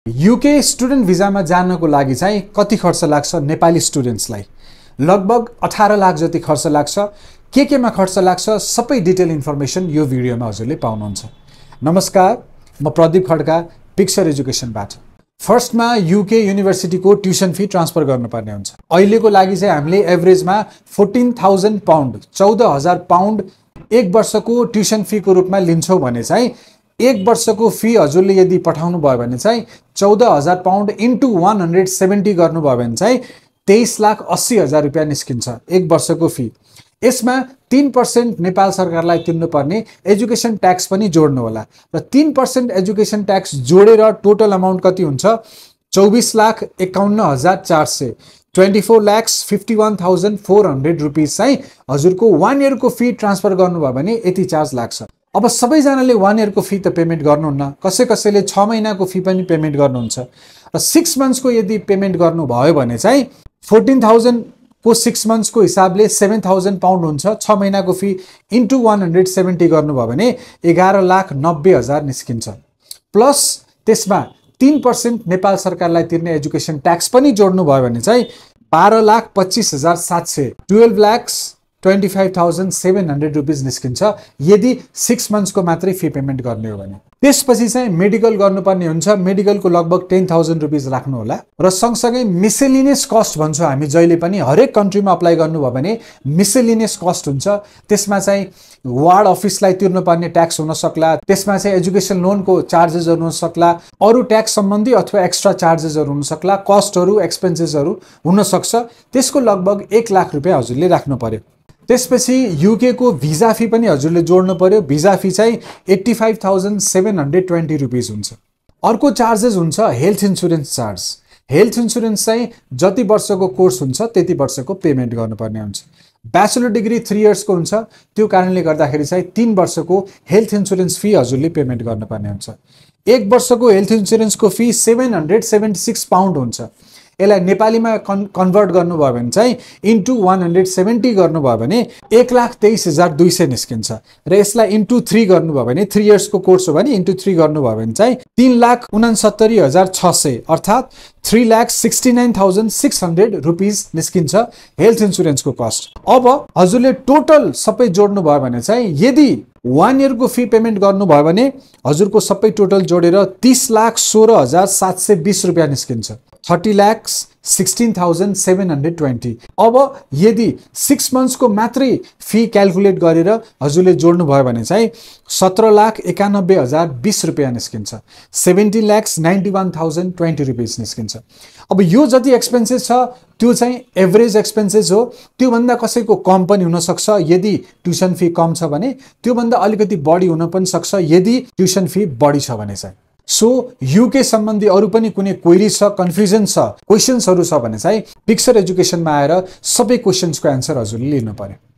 UK student भिजामा जानको लागि चाहिँ कति खर्च लाग्छ नेपाली स्टुडेन्ट्सलाई? लगभग 18 लाख जति खर्च लाग्छ। केमा खर्च लाग्छ सबै डिटेल इन्फर्मेसन यो भिडियोमा हजुरले पाउनुहुन्छ। नमस्कार, म प्रदीप खड्का पिक्चर एजुकेसनबाट। फर्स्टमा युके युनिभर्सिटीको ट्युसन फी ट्रान्सफर गर्नुपर्ने हुन्छ। अहिलेको लागि चाहिँ हामीले एभरेजमा 14,000 पाउन्ड 14,000 पाउन्ड एक वर्षको ट्युसन फीको रूपमा लिन्छौँ भने चाहिँ एक वर्षको फी हजुरले यदि पठाउनु भयो भने चाहिँ 14,000 पाउन्ड इन्टु 170 गर्नुभयो भने चाहिँ 23,80,000 रुपियाँ निस्किन्छ एक वर्षको फी। यसमा 3% नेपाल सरकारलाई तिर्नुपर्ने एजुकेसन ट्याक्स पनि जोड्नु होला र 3% एजुकेसन ट्याक्स जोडेर टोटल अमाउन्ट कति हुन्छ? 24,51,400 24,51,400 रुपिस चाहिँ हजुरको 1 इयरको फी ट्रान्सफर गर्नुभयो भने यति चार्ज लाग्छ। अब सबैजनाले 1 इयरको फी त पेमेन्ट गर्नुहुन्न, कसैले 6 महिनाको फी पनि पेमेन्ट गर्नुहुन्छ र 6 मन्थ्सको यदि पेमेन्ट गर्नुभयो भने चाहिँ 14,000 को 6 मन्थ्सको हिसाबले 7,000 पाउन्ड हुन्छ। 6 महिनाको फी इन्टु 170 गर्नुभयो भने 11,90,000 निस्किन्छ। प्लस त्यसमा 3% नेपाल सरकारलाई तिर्ने एजुकेसन ट्याक्स पनि जोड्नु भयो भने चाहिँ 12,25,700 12,25,700 रुपिस निस्किन्छ यदि 6 मन्थ्सको मात्रै फी पेमेन्ट गर्ने हो भने। त्यसपछि चाहिँ मेडिकल गर्नुपर्ने हुन्छ। मेडिकलको लगभग 10,000 रुपिस राख्नु होला र सँगसँगै मिसेलिनियस कस्ट भन्छौँ हामी जहिले पनि। हरेक कन्ट्रीमा अप्लाई गर्नुभयो भने मिसेलिनियस कस्ट हुन्छ। त्यसमा चाहिँ वार्ड अफिसलाई तिर्नुपर्ने ट्याक्स हुन सक्ला, त्यसमा चाहिँ एजुकेसन लोनको चार्जेसहरू हुन सक्ला, अरू ट्याक्स सम्बन्धी अथवा एक्स्ट्रा चार्जेसहरू हुन सक्ला, कस्टहरू एक्सपेन्सेसहरू हुन सक्छ। त्यसको लगभग 1 लाख रुपियाँ हजुरले राख्नु पर्यो। त्यसपछि युके को भिजा फी पनि हजुरले जोड्नु पर्यो। भिजा फी चाहिँ 85,720 रुपिस हुन्छ। अर्को चार्जेस हुन्छ health insurance charge. Health insurance चाहिँ जति वर्षको कोर्स हुन्छ त्यति वर्षको पेमेन्ट गर्नुपर्ने हुन्छ। ब्याचलर डिग्री 3 इयर्सको हुन्छ, त्यो कारणले गर्दाखेरि चाहिँ 3 वर्षको हेल्थ इन्सुरेन्स फी हजुरले पेमेन्ट गर्नुपर्ने हुन्छ। एक वर्षको हेल्थ इन्सुरेन्सको फी 776 पाउन्ड हुन्छ। यसलाई नेपालीमा कन्भर्ट गर्नुभयो भने चाहिँ इन्टु 170 गर्नुभयो भने 1,23,200 निस्किन्छ र यसलाई इन्टु 3 गर्नुभयो भने 3 इयर्सको कोर्स हो भने इन्टु 3 गर्नुभयो भने चाहिँ 3,69,600 अर्थात् 3,69,600 रुपिस निस्किन्छ हेल्थ इन्सुरेन्सको कस्ट। अब हजुरले टोटल सबै जोड्नु भयो भने चाहिँ यदि 1 इयरको फी पेमेन्ट गर्नुभयो भने हजुरको सबै टोटल जोडेर 30,16,720 रुपियाँ निस्किन्छ। 30,16,720। अब यदि 6 मन्थ्सको मात्रै फी क्यालकुलेट गरेर हजुरले जोड्नु भयो भने चाहिँ 17,91,020 रुपियाँ निस्किन्छ। 17,91,020 रुपिस निस्किन्छ। अब यो जति एक्सपेन्सेस छ त्यो चाहिँ एभरेज एक्सपेन्सेस हो। त्योभन्दा कसैको कम पनि हुनसक्छ यदि ट्युसन फी कम छ भने, त्योभन्दा अलिकति बढी हुन पनि सक्छ यदि ट्युसन फी बढी छ भने चाहिँ। सो युके सम्बन्धी अरू पनि कुनै क्वेरी छ, कन्फ्युजन छ, क्वेसन्सहरू छ भने चाहिँ पिक्चर एजुकेसनमा आएर सबै क्वेसन्सको एन्सर हजुरले लिनु पर्यो।